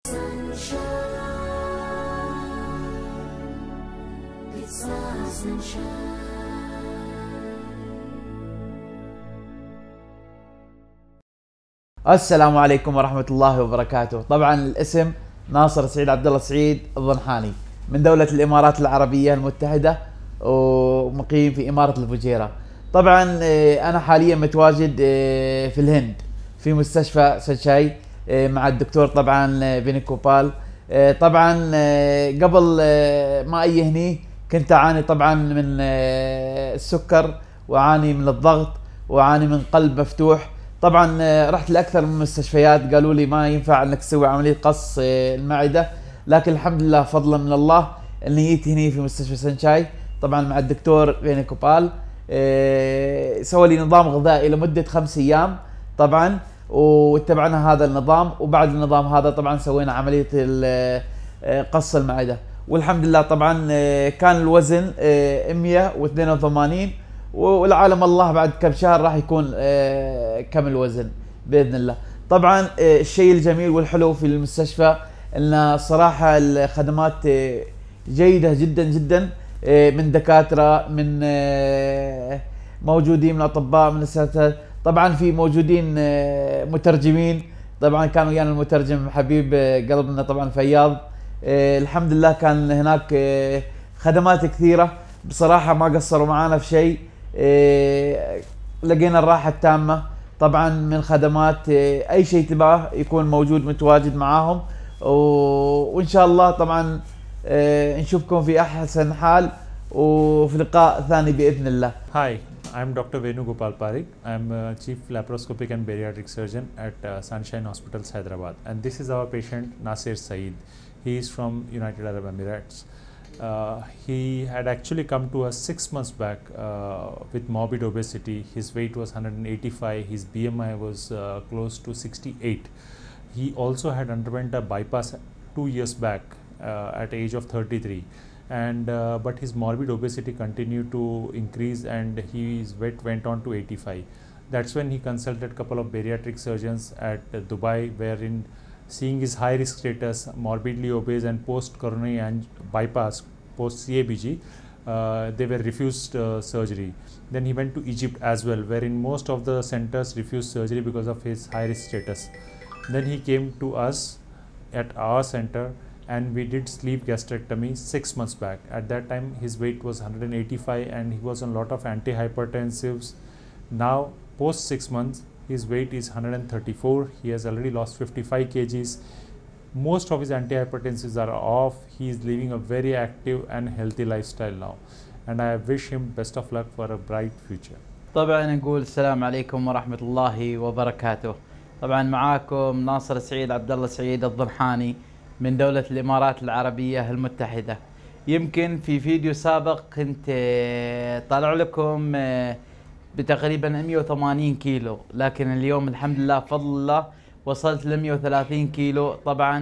السلام عليكم ورحمة الله وبركاته. طبعا الاسم ناصر سعيد عبد الله سعيد الضنحاني من دولة الإمارات العربية المتحدة ومقيم في إمارة الفجيرة. طبعا أنا حاليا متواجد في الهند في مستشفى سنشاي مع الدكتور طبعا فينوكوبال. طبعا قبل ما أجي هني كنت أعاني طبعا من السكر وأعاني من الضغط وأعاني من قلب مفتوح. طبعا رحت لاكثر من مستشفيات قالوا لي ما ينفع انك تسوي عمليه قص المعده، لكن الحمد لله فضلا من الله اني جيت هني في مستشفى سنشاي طبعا مع الدكتور فينوكوبال. سوى لي نظام غذائي لمده 5 ايام طبعا، واتبعنا هذا النظام، وبعد النظام هذا طبعا سوينا عمليه قص المعده، والحمد لله طبعا كان الوزن 182، والعالم الله بعد كم شهر راح يكون كم الوزن باذن الله. طبعا الشيء الجميل والحلو في المستشفى ان صراحه الخدمات جيده جدا جدا، من دكاتره، من موجودين، من اطباء، من اساتذه. طبعا في موجودين مترجمين، طبعا كان ويانا المترجم حبيب قلبنا طبعا فياض. الحمد لله كان هناك خدمات كثيره بصراحه، ما قصروا معانا في شيء. لقينا الراحة التامة طبعا من خدمات، اي شيء تبغاه يكون موجود متواجد معاهم، وان شاء الله طبعا نشوفكم في احسن حال وفي لقاء ثاني باذن الله. Hi, I'm Dr. Venugopal Pareek. I'm Chief Laparoscopic and Bariatric Surgeon at Sunshine Hospitals, Hyderabad, and this is our patient Naser Saeed. He is from United Arab Emirates. He had actually come to us 6 months back with morbid obesity. His weight was 185, his BMI was close to 68. He also had underwent a bypass 2 years back at the age of 33, and but his morbid obesity continued to increase and his weight went on to 85. That's when he consulted a couple of bariatric surgeons at Dubai, wherein seeing his high risk status, morbidly obese and post coronary bypass, post CABG, they were refused surgery. Then he went to Egypt as well, wherein most of the centers refused surgery because of his high risk status. Then he came to us at our center and we did sleeve gastrectomy 6 months back. At that time his weight was 185 and he was on a lot of antihypertensives. Now post 6 months his weight is 134. He has already lost 55 kgs. Most of his antihypertensives are off. He is living a very active and healthy lifestyle now, and I wish him best of luck for a bright future. طبعا نقول السلام عليكم ورحمة الله وبركاته. طبعا معاكم ناصر سعيد عبد الله سعيد الضنحاني من دولة الإمارات العربية المتحدة. يمكن في فيديو سابق كنت طالع لكم بتقريبا 180 كيلو، لكن اليوم الحمد لله بفضل الله وصلت ل 130 كيلو. طبعا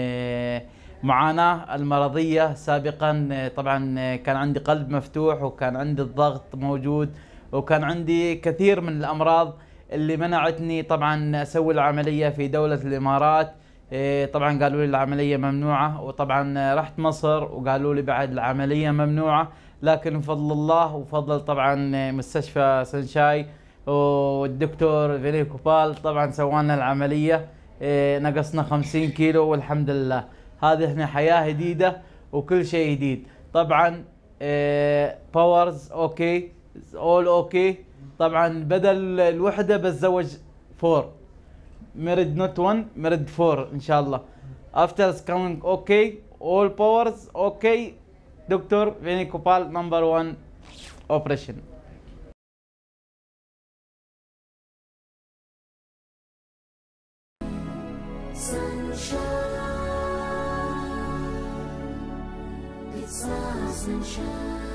معاناة المرضية سابقا، طبعا كان عندي قلب مفتوح وكان عندي الضغط موجود وكان عندي كثير من الأمراض اللي منعتني طبعا أسوي العملية في دولة الإمارات. طبعا قالوا لي العملية ممنوعة، وطبعا رحت مصر وقالوا لي بعد العملية ممنوعة، لكن بفضل الله وفضل طبعا مستشفى سنشاي والدكتور فينوكوبال طبعا سوانا العملية، نقصنا 50 كيلو والحمد لله. هذه احنا حياة جديدة وكل شيء جديد. طبعا باورز اوكي، اول اوكي. طبعا بدل الوحدة بتزوج 4، مرد نوت 1 مرد 4 ان شاء الله. افتر coming اوكي، all powers اوكي. دكتور فينوكوبال نمبر 1 اوبريشن. Sunshine, it's my sunshine.